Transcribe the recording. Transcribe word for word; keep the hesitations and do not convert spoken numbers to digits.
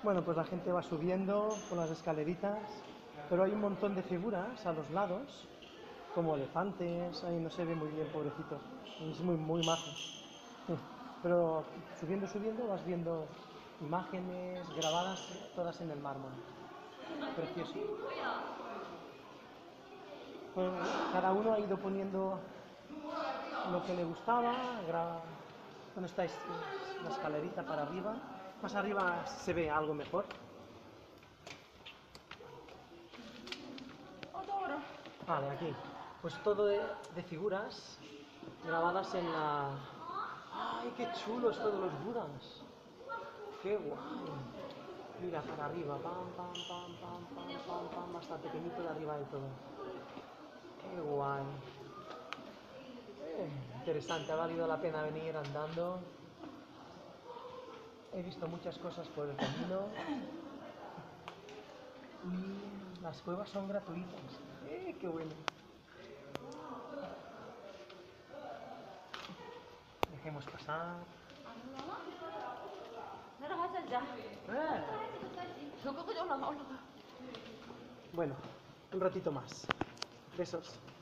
Bueno, pues la gente va subiendo por las escaleritas, pero hay un montón de figuras a los lados, como elefantes, ahí no se ve muy bien, pobrecito, es muy, muy majo. Pero subiendo, subiendo vas viendo imágenes grabadas todas en el mármol. Precioso. Pues cada uno ha ido poniendo lo que le gustaba. Gra... Bueno, esta es la escalerita para arriba. Más arriba se ve algo mejor. Vale, aquí. Pues todo de, de figuras grabadas en la... ¡Ay, qué chulos todos los budas! ¡Qué guay! Mira, para arriba, pam, pam, pam, pam, pam, pam, pam, hasta pequeñito de arriba de todo. ¡Qué guay! Eh, interesante, ha valido la pena venir andando. He visto muchas cosas por el camino. Y las cuevas son gratuitas. ¡Eh, qué bueno! Dejemos pasar. ¡Eh! Bueno, un ratito más. Besos.